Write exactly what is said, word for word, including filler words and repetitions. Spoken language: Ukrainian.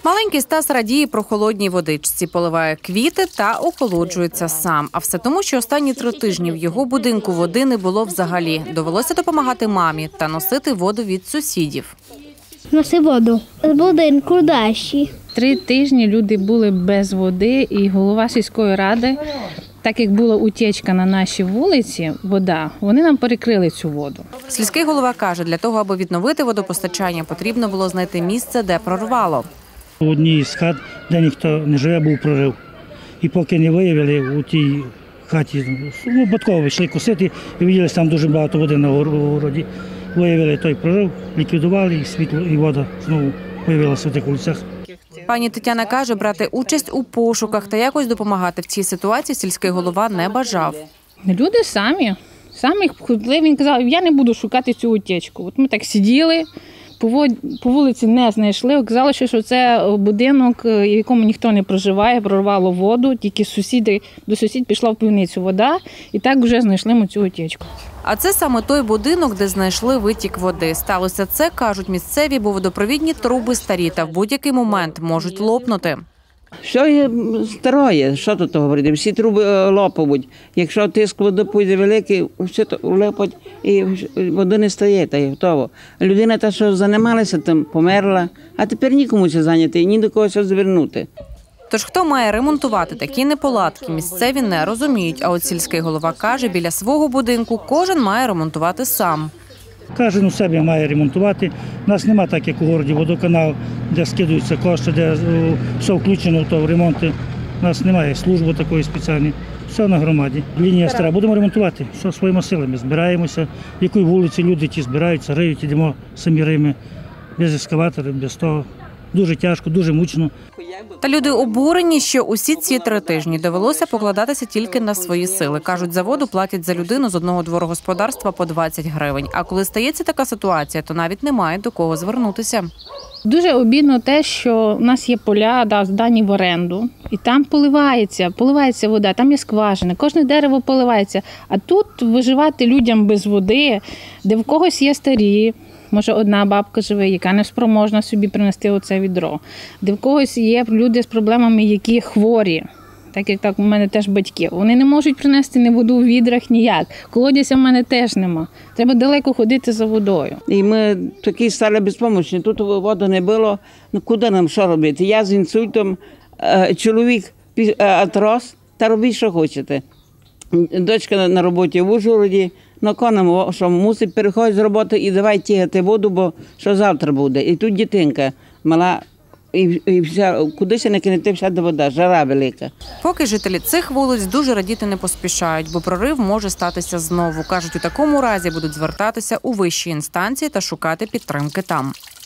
Маленький Стас радіє про холодній водичці, поливає квіти та охолоджується сам. А все тому, що останні три тижні в його будинку води не було взагалі. Довелося допомагати мамі та носити воду від сусідів. Носи воду з будинку дощі. Три тижні люди були без води, і голова сільської ради, так як була утічка на нашій вулиці, вода, вони нам перекрили цю воду. Сільський голова каже, для того, аби відновити водопостачання, потрібно було знайти місце, де прорвало. У одній з хат, де ніхто не живе, був прорив. І поки не виявили у тій хаті, випадково вийшли косити, і бачили, там дуже багато води на городі. Виявили той прорив, ліквідували, і світло, і вода знову з'явилася в тих вулицях. Пані Тетяна каже, брати участь у пошуках та якось допомагати в цій ситуації сільський голова не бажав. Люди самі, самі ходили, він казав, я не буду шукати цю утічку. От ми так сиділи, по вулиці не знайшли, казали, що це будинок, в якому ніхто не проживає, прорвало воду, тільки сусіди, до сусідів пішла в пивницю вода, і так вже знайшли ми цю утічку. А це саме той будинок, де знайшли витік води. Сталося це, кажуть місцеві, бо водопровідні труби старі та в будь-який момент можуть лопнути. Все є старе, що тут говорити, всі труби лопають. Якщо тиск води пойде великий, все лопать і води не стає, та й готово. Людина, та, що займалася там, померла, а тепер нікому це зайняти і ні до кого звернути. Тож хто має ремонтувати такі неполадки, місцеві не розуміють. А от сільський голова каже, біля свого будинку кожен має ремонтувати сам. Кожен у себе має ремонтувати. У нас немає так, як у городі, водоканал, де скидаються кошти, де все включено в ремонти. У нас немає служби такої спеціальної. Все на громаді. Лінія стара. Будемо ремонтувати. Все своїми силами. Збираємося. В якій вулиці люди ті збираються, риють, йдемо самі рими. Без ескаватора, без того. Дуже тяжко, дуже мучно. Та люди обурені, що усі ці три тижні довелося покладатися тільки на свої сили. Кажуть, за воду платять за людину з одного дворогосподарства по двадцять гривень. А коли стається така ситуація, то навіть немає до кого звернутися. Дуже обідно те, що в нас є поля, да, здані в оренду, і там поливається, поливається вода, там є скважина, кожне дерево поливається. А тут виживати людям без води, де в когось є старі, може одна бабка живе, яка не спроможна собі принести оце відро, де в когось є люди з проблемами, які хворі, так як так у мене теж батьки. Вони не можуть принести ні воду в відрах ніяк. Колодязя в мене теж нема. Треба далеко ходити за водою. І ми такі стали безпомощні. Тут води не було. Ну куди нам що робити? Я з інсультом, чоловік атрос, та робіть, що хочете. Дочка на роботі в Ужгороді, ну конам, що мусить переходити з роботи і давай тягати воду, бо що завтра буде. І тут дитинка мала, і, і вся, кудись не кинете, вся до вода, жара велика. Поки жителі цих вулиць дуже радіти не поспішають, бо прорив може статися знову. Кажуть, у такому разі будуть звертатися у вищі інстанції та шукати підтримки там.